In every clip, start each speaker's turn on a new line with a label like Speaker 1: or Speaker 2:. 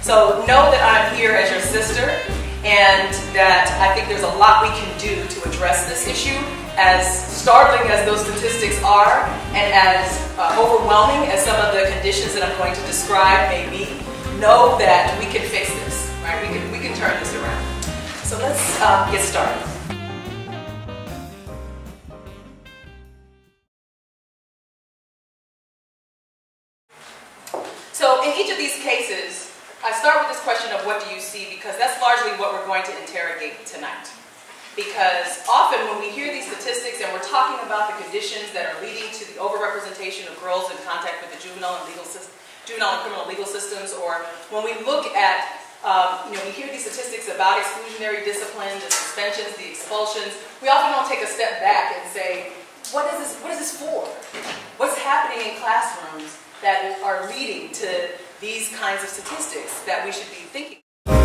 Speaker 1: So know that I'm here as your sister, and that I think there's a lot we can do to address this issue, as startling as those statistics are, and as overwhelming as some of the conditions that I'm going to describe may be. Know that we can fix this, right? We can turn this around. So let's get started. So in each of these cases, I start with this question of what do you see, because that's largely what we're going to interrogate tonight. Because often when we hear these statistics and we're talking about the conditions that are leading to the overrepresentation of girls in contact with the juvenile and criminal legal systems, or when we look at, we hear these statistics about exclusionary discipline, the suspensions, the expulsions, we often don't take a step back and say, what is this for? What's happening in classrooms that are leading to these kinds of statistics that we should be thinking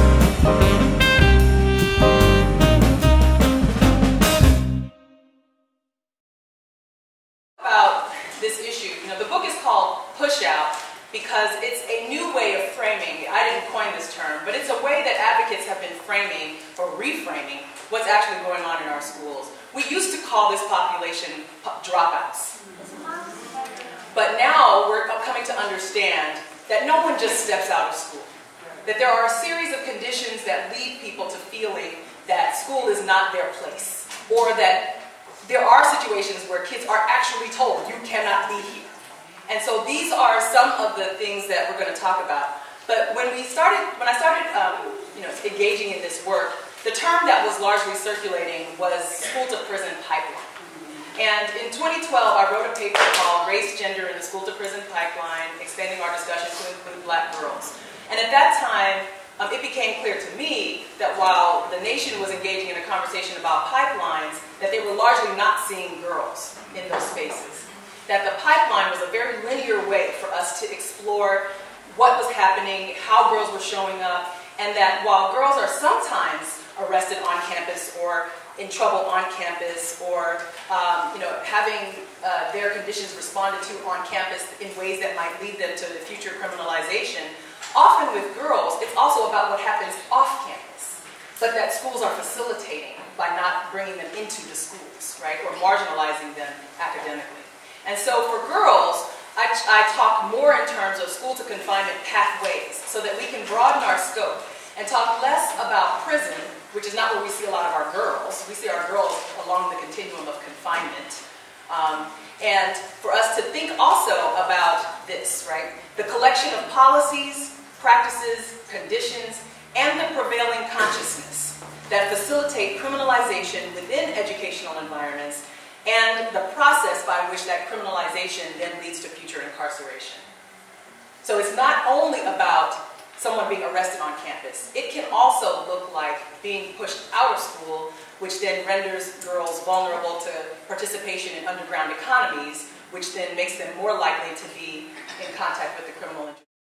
Speaker 1: about this issue. The book is called Push Out because it's a new way of framing. I didn't coin this term, but it's a way that advocates have been framing or reframing what's actually going on in our schools. We used to call this population dropouts. But now we're coming to understand that no one just steps out of school. That there are a series of conditions that lead people to feeling that school is not their place. Or that there are situations where kids are actually told, you cannot be here. And so these are some of the things that we're going to talk about. But when I started engaging in this work, the term that was largely circulating was school-to-prison pipeline. And in 2012, I wrote a paper called Race, Gender, and the School-to-Prison Pipeline, Expanding Our Discussion to Include Black Girls. And at that time, it became clear to me that while the nation was engaging in a conversation about pipelines, that they were largely not seeing girls in those spaces. That the pipeline was a very linear way for us to explore what was happening, how girls were showing up, and that while girls are sometimes arrested on campus or in trouble on campus, or having their conditions responded to on campus in ways that might lead them to future criminalization. Often with girls, it's also about what happens off campus, but that schools are facilitating by not bringing them into the schools, right, or marginalizing them academically. And so for girls, I talk more in terms of school-to-confinement pathways, so that we can broaden our scope and talk less about prison, which is not where we see a lot of our girls. We see our girls along the continuum of confinement. And for us to think also about this, right? The collection of policies, practices, conditions, and the prevailing consciousness that facilitate criminalization within educational environments, and the process by which that criminalization then leads to future incarceration. So it's not only about someone being arrested on campus. It can also look like being pushed out of school, which then renders girls vulnerable to participation in underground economies, which then makes them more likely to be in contact with the criminal.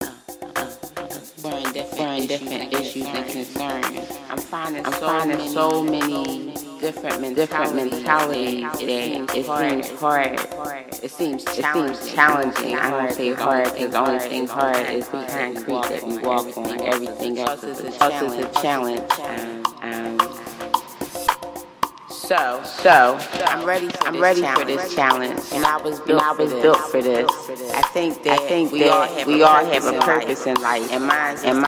Speaker 2: Exploring different issues and concerns. I'm finding so many different mentalities that it seems challenging. I don't say hard because the only thing hard is the concrete that we walk on. Everything else is a challenge. So I'm ready for this challenge, and I was built for this. I think that we all have a purpose in life, and mine